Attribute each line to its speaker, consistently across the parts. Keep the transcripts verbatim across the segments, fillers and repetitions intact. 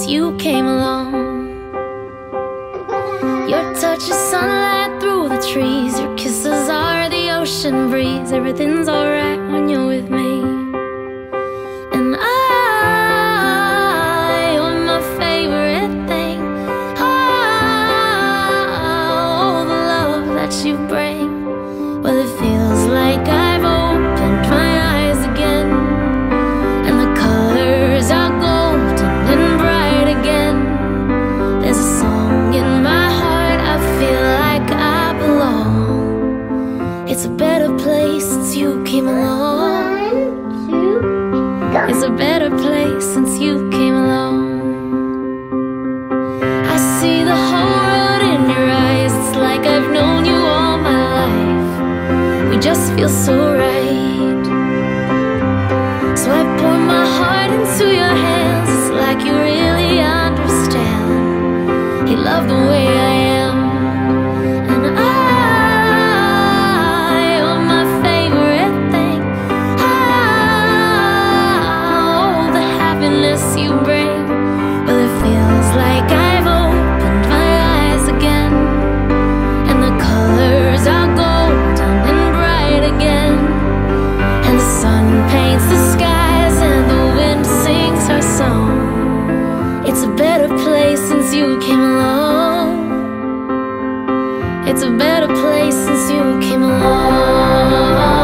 Speaker 1: since you came along. Your touch is sunlight through the trees, your kisses are the ocean breeze. Everything's alright when you're with me. And I, you're my favorite thing. Oh, the love that you bring. Well, it feels like I've opened my eyes again, and the colors are golden and bright again. There's a song in my heart, I feel like I belong. It's a better place since you came along. It's a better place since you came along. I see the whole world in your eyes. It's like I've known you all my life. We just feel so right. So I pour my heart into your hands. It's like you really understand. You love the way I am. And I, you're my favorite thing. Oh, the happiness you bring. Well, it feels like I've opened my eyes again, and the colors are golden and bright again. And the sun paints the skies and the wind sings her song. It's a better place since you came along. It's a better place since you came along.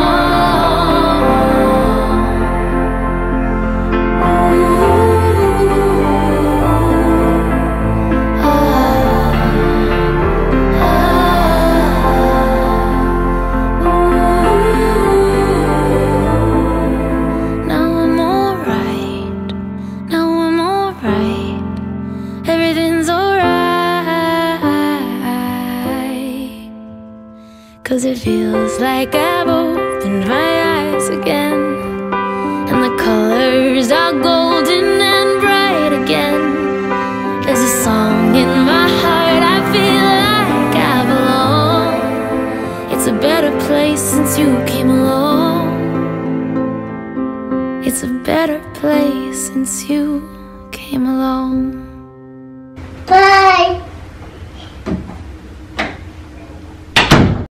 Speaker 1: Now I'm alright. Now I'm alright. Everything's alright. 'Cause it feels like I've opened my eyes again, and the colors are golden and bright again. There's a song in my heart, I feel like I belong. It's a better place since you came along. It's a better place since you came along.
Speaker 2: Bye.